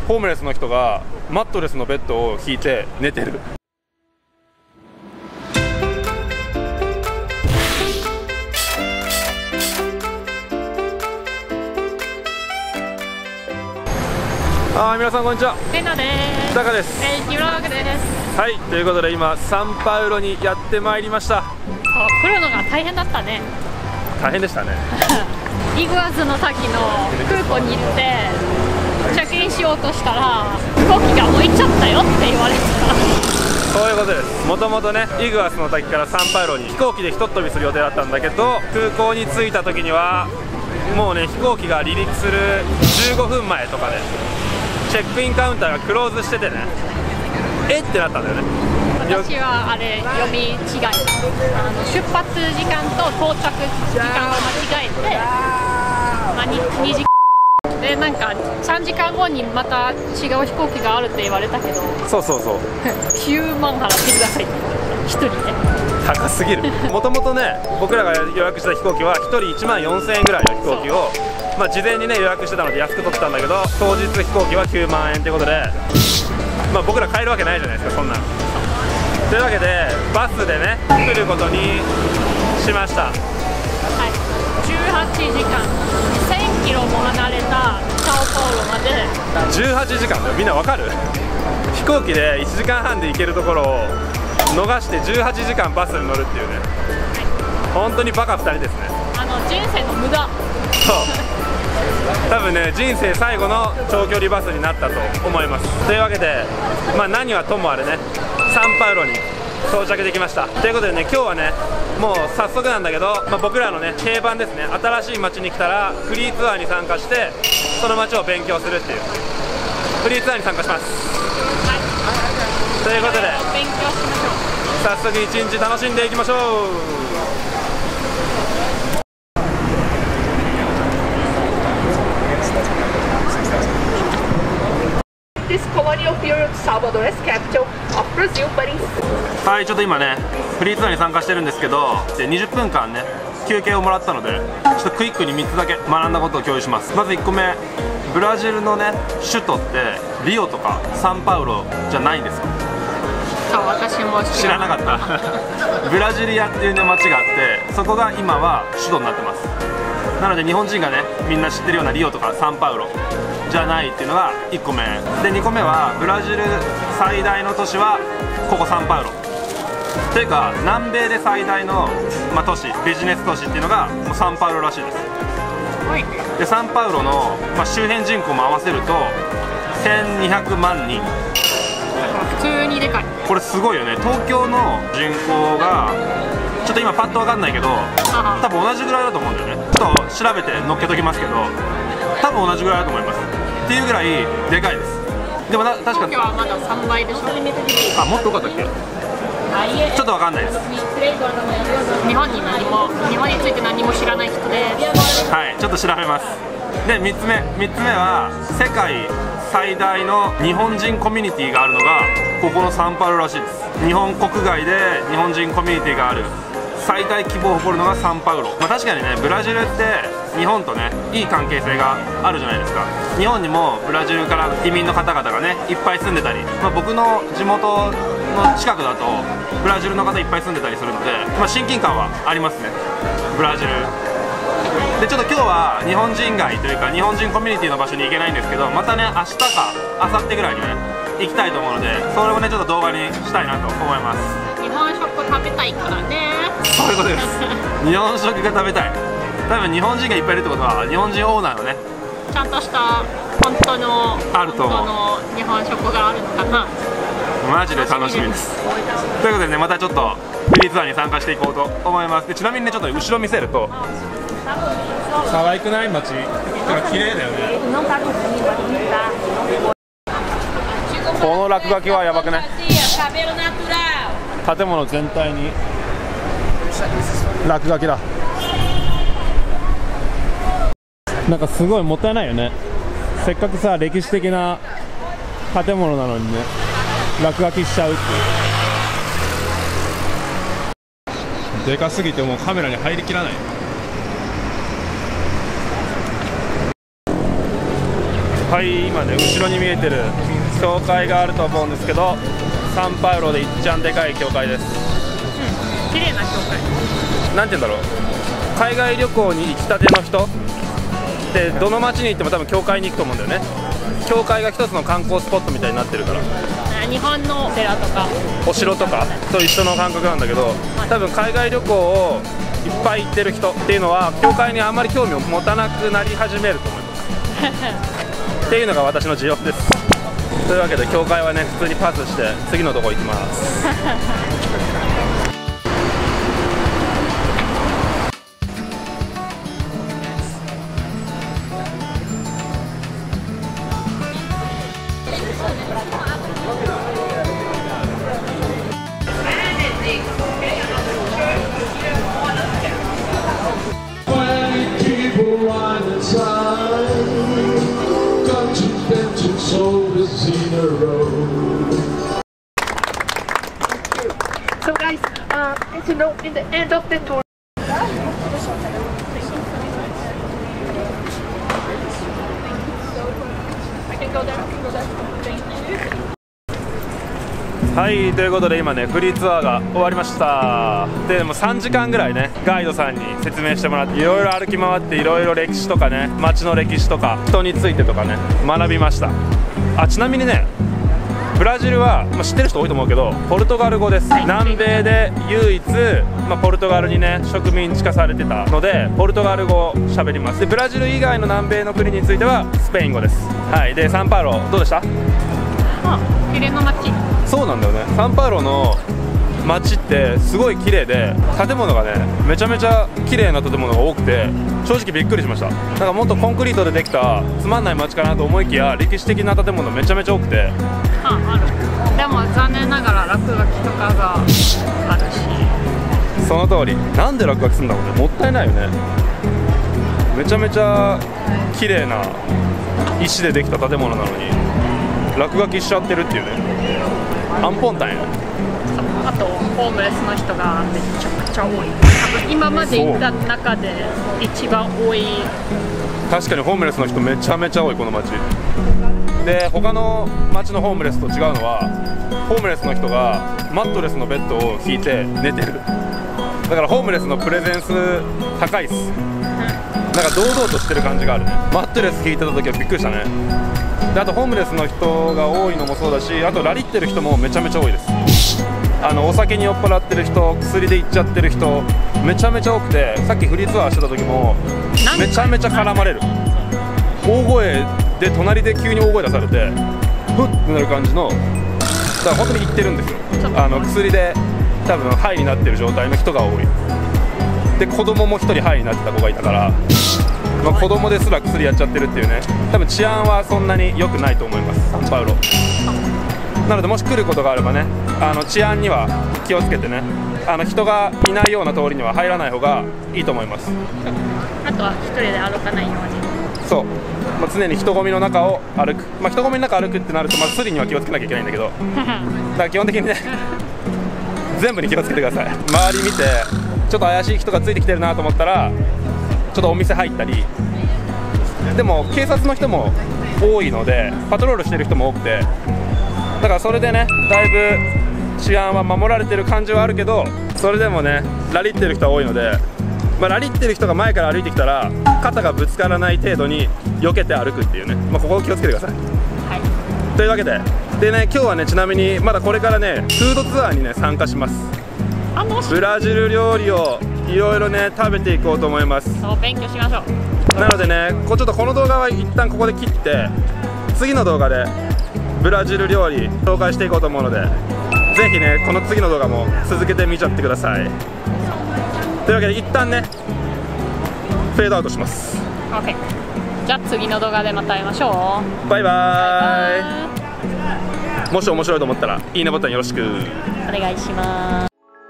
ホームレスの人がマットレスのベッドを引いて寝てる。皆さんこんにちは。 レナです。 タカです。 ギブログです。 はい、ということで今サンパウロにやってまいりました。 来るのが大変だったね。 大変でしたね。 イグアズの滝の空港に行ってチェックインしようとしたら飛行機がもう行っちゃったよって言われた。 そういうことです。もともとね、イグアスの滝からサンパウロに飛行機でひとっ飛びする予定だったんだけど、空港に着いた時にはもうね、飛行機が離陸する15分前とかでチェックインカウンターがクローズしててね、えってなったんだよね。 私はあれ読み違えた。出発時間と到着時間を間違えて、2時間でなんか3時間後にまた違う飛行機があるって言われたけど、 そうそうそう 9万払ってくださいって1人で高すぎる。もともとね、僕らが予約した飛行機は1人1万4000円ぐらいの飛行機を事前にね予約してたので安く取ってたんだけど、当日飛行機は9万円ということで、僕ら買えるわけないじゃないですか、そんなの。というわけでバスでね来ることにしました。はい、 18時間1000キロも離れたサオパウロまで 18時間だよ。みんなわかる？飛行機で1時間半で行けるところを逃して18時間バスに乗るっていうね、本当にバカ2人ですね。 人生の無駄。 そう多分ね、人生最後の長距離バスになったと思います。というわけで、何はともあれね、サンパウロに到着できました。ということでね、今日はね、もう早速なんだけど、僕らのね定番ですね、新しい街に来たらフリーツアーに参加してその街を勉強するっていうフリーツアーに参加します。はい、ということで勉強しましょう。 早速一日楽しんでいきましょう。はい、ちょっと今ねフリーツアーに参加してるんですけど、20分間ね休憩をもらったので、ちょっとクイックに3つだけ学んだことを共有します。まず1個目、ブラジルのね首都ってリオとかサンパウロじゃないんですよ。 私も知らなかったブラジリアっていうね街があって、そこが今は首都になってます。なので日本人がねみんな知ってるようなリオとかサンパウロじゃないっていうのが1個目で、2個目はブラジル最大の都市はここサンパウロというか、南米で最大の、都市、ビジネス都市っていうのがもうサンパウロらしいです。でサンパウロの、周辺人口も合わせると1200万人。 普通にでかい。 これすごいよね。東京の人口がちょっと今パッと分かんないけど、多分同じぐらいだと思うんだよね。ちょっと調べて載っけときますけど、多分同じぐらいだと思いますっていうぐらいでかいです。でも確か東京はまだ3倍でしょ。 もっと多かったっけ？ちょっと分かんないです。 日本について何も知らない人で、 はい、ちょっと調べます。で3つ目は世界最大の日本人コミュニティがあるのがここのサンパウロらしいです。日本国外で日本人コミュニティがある最大規模を誇るのがサンパウロ。確かにね、ブラジルって日本とねいい関係性があるじゃないですか。日本にもブラジルから移民の方々がねいっぱい住んでたり、僕の地元の近くだとブラジルの方いっぱい住んでたりするので、親近感はありますね、ブラジルで。ちょっと今日は日本人街というか日本人コミュニティの場所に行けないんですけど、またね明日か明後日ぐらいにね行きたいと思うので、それをねちょっと動画にしたいなと思います。 日本食食べたいからね。 そういうことです日本食が食べたい。多分日本人がいっぱいいるってことは日本人オーナーのねちゃんとした本当の日本食があるのかな。 マジで楽しみです。ということでね、またちょっとフリーツアーに参加していこうと思います。でちなみにね、ちょっと後ろ見せると可愛くない？街が綺麗だよね。この落書きはやばくない？建物全体に落書きだ。なんかすごいもったいないよね。せっかくさ歴史的な建物なのにね落書きしちゃうっていう。でかすぎてもうカメラに入りきらない。 はい、今ね後ろに見えてる教会があると思うんですけど、サンパウロでいっちゃんでかい教会です。 綺麗な教会。 なんて言うんだろう、海外旅行に行きたての人でどの町に行っても多分教会に行くと思うんだよね。教会が一つの観光スポットみたいになってるから、 日本のお寺とかお城とかと一緒の感覚なんだけど、多分海外旅行をいっぱい行ってる人っていうのは教会にあんまり興味を持たなくなり始めると思いますっていうのが私の持論です。というわけで教会はね普通にパスして次のとこ行きます So guys, as you know, in the end of the tour, I can go there. Thank you. はい、ということで今ねフリーツアーが終わりました。でも3時間ぐらいねガイドさんに説明してもらって、いろいろ歩き回っていろいろ歴史とかね、街の歴史とか人についてとかね学びました。ちなみにねブラジルは、知ってる人多いと思うけどポルトガル語です。南米で唯一、ポルトガルにね植民地化されてたのでポルトガル語を喋ります。でブラジル以外の南米の国についてはスペイン語です。はい、でサンパウロどうでした？ 綺麗な街。 そうなんだよね、サンパウロの街ってすごい綺麗で建物がねめちゃめちゃ綺麗な建物が多くて正直びっくりしました。なんかもっとコンクリートでできたつまんない街かなと思いきや歴史的な建物めちゃめちゃ多くて、 ある。でも残念ながら落書きとかがあるし。 その通り。なんで落書きするんだろうね、もったいないよね。めちゃめちゃ綺麗な石でできた建物なのに落書きしちゃってるっていうね、アンポンタンや。 あとホームレスの人がめちゃくちゃ多い。多分今まで行った中で一番多い。 確かにホームレスの人めちゃめちゃ多いこの街で、他の街のホームレスと違うのはホームレスの人がマットレスのベッドを引いて寝てる。だからホームレスのプレゼンス高いっす。なんか堂々としてる感じがあるね。マットレス引いてた時はびっくりしたね。であとホームレスの人が多いのもそうだし、あとラリってる人もめちゃめちゃ多いです。お酒に酔っ払ってる人、薬で行っちゃってる人めちゃめちゃ多くて、さっきフリーツアーしてた時もめちゃめちゃ絡まれる。大声で隣で急に大声出されてふってなる感じの、だから本当に言ってるんですよ。薬で多分ハイになってる状態の人が多い。で子供も1人ハイになってた子がいたから、子供ですら薬やっちゃってるっていうね。多分治安はそんなに良くないと思います、サンパウロ。なのでもし来ることがあればね、治安には気をつけてね、人がいないような通りには入らない方がいいと思います。 あとは1人で歩かないように。 そう、常に人混みの中を歩く。人混みの中歩くってなるとスリには気をつけなきゃいけないんだけどだから基本的にね全部に気をつけてください。周り見てちょっと怪しい人がついてきてるなと思ったらちょっとお店入ったり。でも警察の人も多いのでパトロールしてる人も多くて、だからそれでねだいぶ治安は守られてる感じはあるけど、それでもねラリってる人は多いので、ラリってる人が前から歩いてきたら肩がぶつからない程度に避けて歩くっていうね、ここを気をつけてください。 はい、 というわけでね、今日はねちなみにまだこれからねフードツアーにね参加します。ブラジル料理をいろいろね食べていこうと思います。 そう、勉強しましょう。 なのでねちょっとこの動画は一旦ここで切って次の動画でブラジル料理紹介していこうと思うので、ぜひねこの次の動画も続けてみちゃってください。というわけで一旦ねフェードアウトします。 OK、 じゃあ次の動画でまた会いましょう。 バイバーイ。もし面白いと思ったらいいねボタンよろしくお願いします。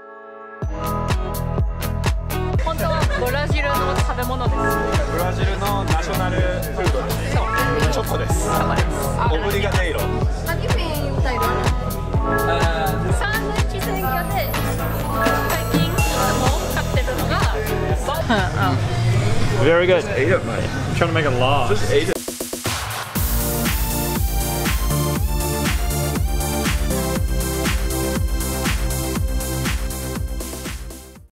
本当はブラジルの食べ物です。 ブラジルのナショナルフードです。チョコです。オブリガデイロ。 have you been in Thailand? サンドイッチ選挙で最近いつも買ってるのが Very good. Ate it, mate. Trying to make a laugh. Just ate it.